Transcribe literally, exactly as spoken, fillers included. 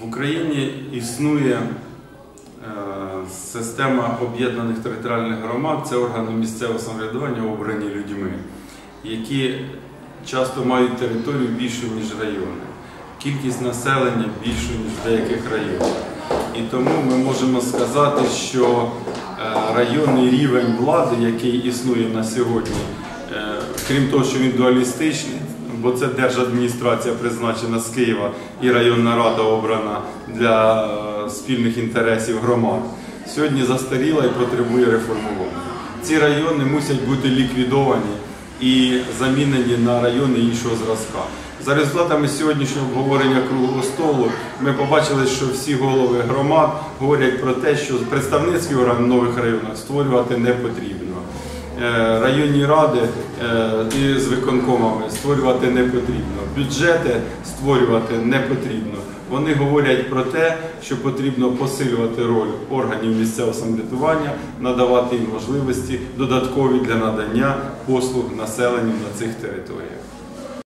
В Україні існує система об'єднаних територіальних громад, це органи місцевого самоврядування, обрані людьми, які часто мають територію більшу, ніж райони. Кількість населення більшу, ніж в деяких районах. І тому ми можемо сказати, що районний рівень влади, який існує на сьогодні, крім того, що він дуалістичний, бо це держадміністрація призначена з Києва і районна рада обрана для спільних інтересів громад, сьогодні застаріла і потребує реформування. Ці райони мусять бути ліквідовані і замінені на райони іншого зразка. За результатами сьогоднішнього обговорення круглого столу ми побачили, що всі голови громад говорять про те, що представницькі органи в нових районах створювати не потрібно. Районні ради з виконкомами створювати не потрібно, бюджети створювати не потрібно. Вони говорять про те, що потрібно посилювати роль органів місцевого самоврядування, надавати їм можливості додаткові для надання послуг населенню на цих територіях.